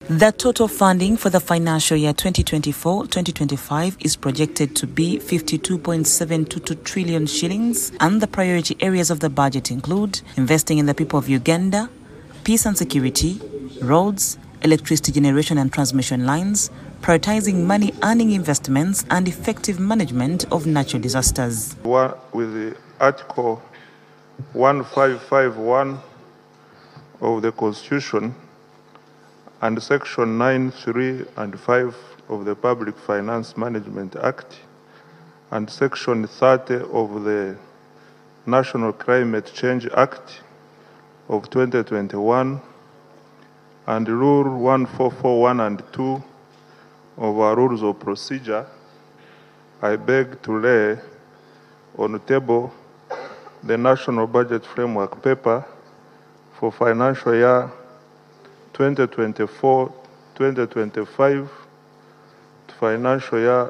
The total funding for the financial year 2024-2025 is projected to be 52.722 trillion shillings, and the priority areas of the budget include investing in the people of Uganda, peace and security, roads, electricity generation and transmission lines, prioritizing money-earning investments and effective management of natural disasters. With the Article 1551 of the Constitution and Section 9, 3 and 5 of the Public Finance Management Act and Section 30 of the National Climate Change Act of 2021 and Rule 1441 and 2 of our Rules of Procedure, I beg to lay on the table the National Budget Framework Paper for financial year 2024-2025 to financial year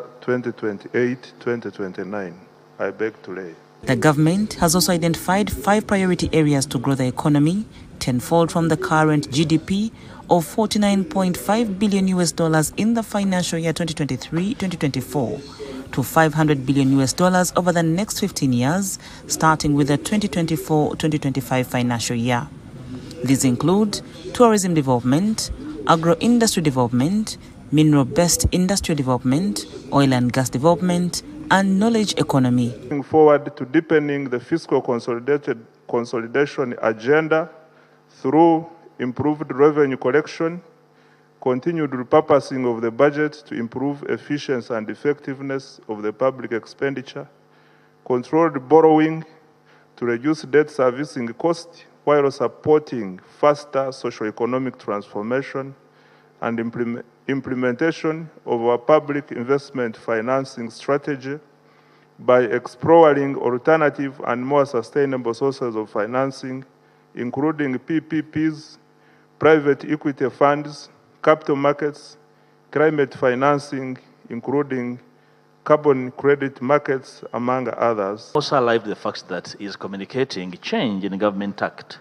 2028-2029. I beg to lay. The government has also identified 5 priority areas to grow the economy tenfold from the current GDP of $49.5 billion in the financial year 2023-2024 to $500 billion over the next 15 years, starting with the 2024-2025 financial year. These include tourism development, agro-industry development, mineral-based industrial development, oil and gas development, and knowledge economy. Looking forward to deepening the fiscal consolidation agenda through improved revenue collection, continued repurposing of the budget to improve efficiency and effectiveness of the public expenditure, controlled borrowing to reduce debt servicing costs while supporting faster socio-economic transformation, and implementation of our public investment financing strategy by exploring alternative and more sustainable sources of financing, including PPPs, private equity funds, capital markets, climate financing, including carbon credit markets, among others. Also alive the fact that is communicating change in government act,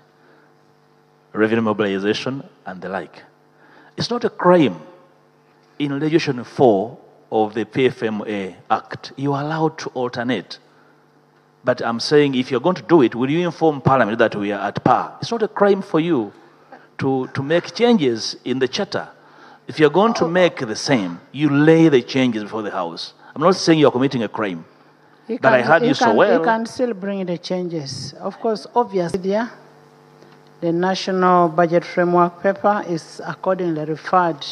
revenue mobilization, and the like. It's not a crime. In Legislation 4 of the PFMA Act, you are allowed to alternate. But I'm saying if you're going to do it, will you inform Parliament that we are at par? It's not a crime for you to make changes in the charter. If you're going to make the same, you lay the changes before the House. I'm not saying you're committing a crime, but I heard you so well. You can still bring the changes. Of course, obviously, the National Budget Framework Paper is accordingly referred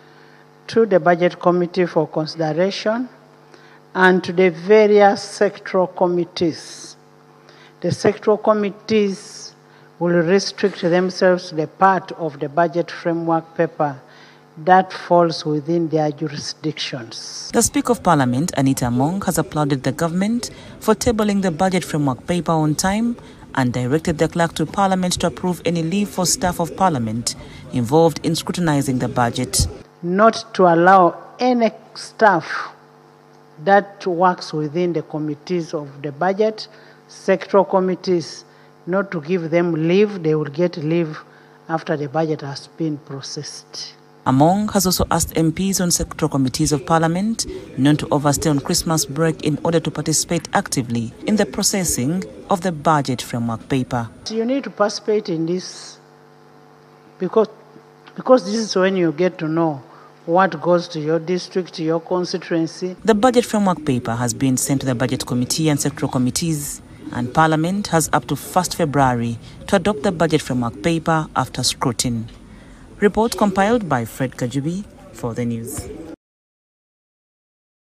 to the Budget Committee for consideration and to the various sectoral committees. The sectoral committees will restrict themselves to the part of the Budget Framework Paper that falls within their jurisdictions. The Speaker of Parliament, Anita Among, has applauded the government for tabling the Budget Framework Paper on time and directed the clerk to Parliament to approve any leave for staff of Parliament involved in scrutinizing the budget. Not to allow any staff that works within the committees of the budget, sectoral committees, not to give them leave. They will get leave after the budget has been processed. Among has also asked MPs on sectoral committees of Parliament not to overstay on Christmas break in order to participate actively in the processing of the Budget Framework Paper. You need to participate in this because this is when you get to know what goes to your district, to your constituency. The Budget Framework Paper has been sent to the Budget Committee and sectoral committees, and Parliament has up to 1st February to adopt the Budget Framework Paper after scrutiny. Report compiled by Fred Kajubi for the news.